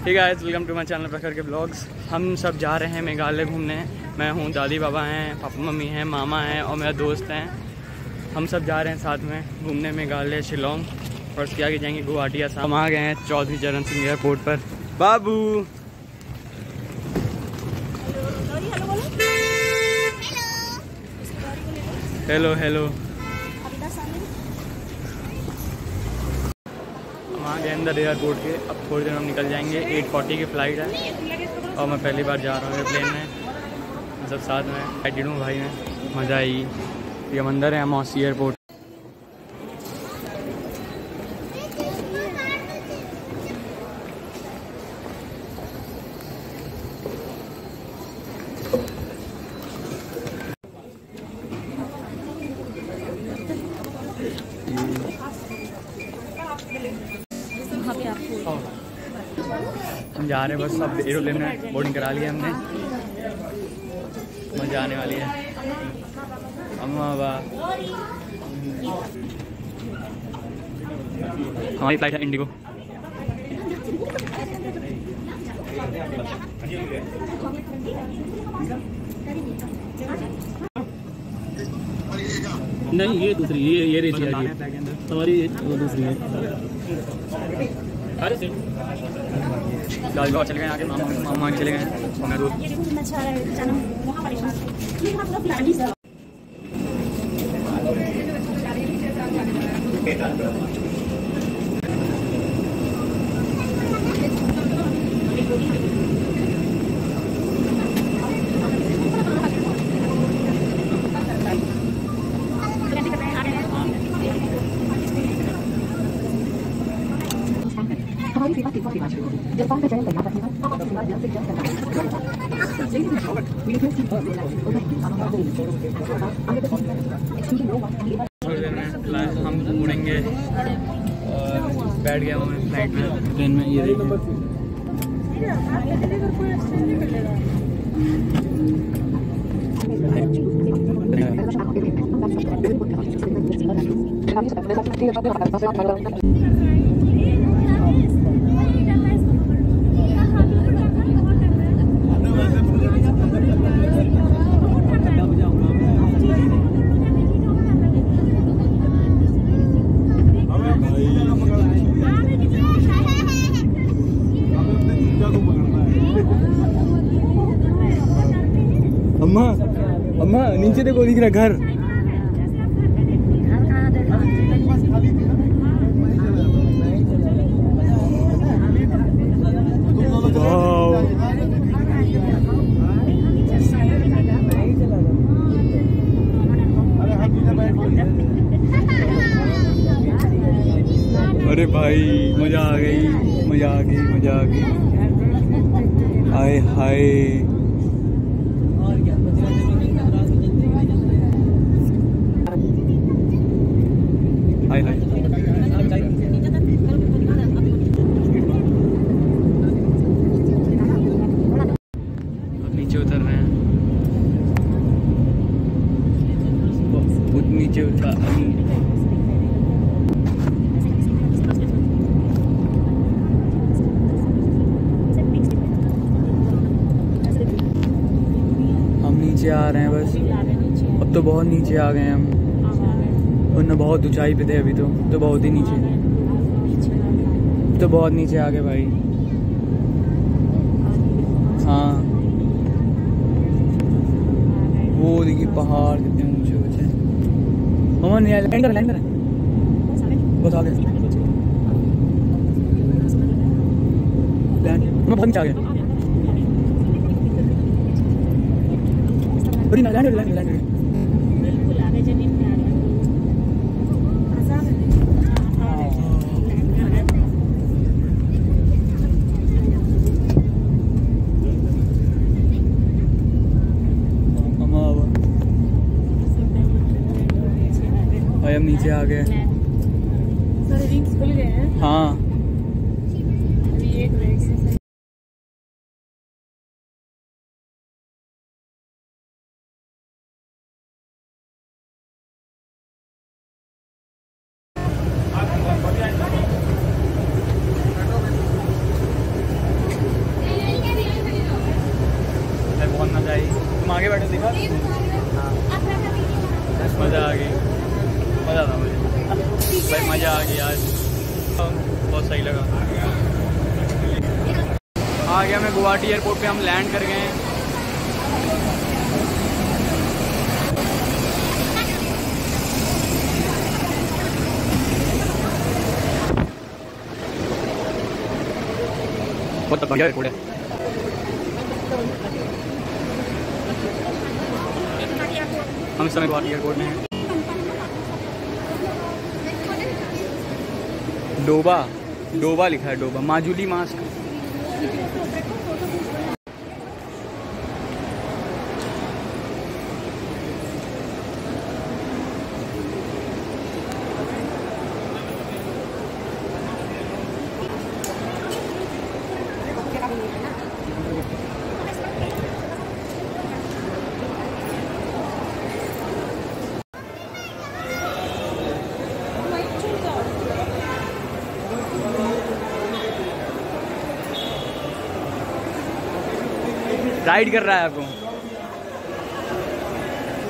ठीक है, welcome to my channel प्रखर के ब्लॉग्स। हम सब जा रहे हैं मेघालय घूमने। मैं हूँ, दादी बाबा हैं, पापा मम्मी हैं, मामा हैं और मेरा दोस्त हैं। हम सब जा रहे हैं साथ में घूमने मेघालय, शिलोंग और उसके आगे जाएंगे गुवाहाटी, असम। हम आ गए हैं चौधरी चरण सिंह एयरपोर्ट पर। बाबू हेलो हेलो। हम आ गए अंदर एयरपोर्ट के। अब थोड़ी देर हम निकल जाएंगे। 8:40 की फ़्लाइट है और मैं पहली बार जा रहा हूँ एयरप्लेन में। सब साथ में एक्साइटेड हूँ भाई, मैं मज़ा आई। ये हम अंदर है मौसी एयरपोर्ट। हम जा रहे हैं बस, अब एरोप्लेन में बोर्डिंग करा लिया हमने। मजा आने वाली है। हमारी फ्लाइट है इंडिगो। नहीं, ये दूसरी, ये रेस है हमारी, वो दूसरी है। लाल बाबा चले गए आगे, मामा चले गए और मैं दूर। हम उड़ेंगे और बैठ गया हूँ मैं फ्लाइट में, ट्रेन में। ये देखिए अम्मा, अम्मा नीचे देखो, दिख रहा घर। अरे भाई मजा आ गई, मजा आ गई, मजा आ गई। हाय हाय, हाय हाय। नीचे उतर रहे हैं, बहुत नीचे उतर। हम नीचे आ रहे हैं बस। अब तो बहुत नीचे आ गए हैं हम, वरना बहुत ऊंचाई पे थे। अभी तो बहुत ही नीचे, तो बहुत नीचे आ गए भाई। हाँ, वो देखिए पहाड़ कितने ऊंचे ऊंचे। मम्मा नहीं आया, लैंडर लैंडर है, बहुत आगे। बहुत नीचे आ गए। Lander lander lander. हम नीचे आ गए। सारे रिंग्स खुल गए हैं। हाँ, अभी एक रह मज़ा आ गई, मज़ा था मुझे भाई, मज़ा आ गया आज, बहुत सही लगा। आ गया मैं गुवाहाटी एयरपोर्ट पे, हम लैंड कर गए हैं। बहुत बढ़िया एयरपोर्ट है। हम इस समय गुवाहाटी एयरपोर्ट में हैं। डोबा, डोबा लिखा है, डोबा, माजुली मास्क। राइड कर रहा है आपको।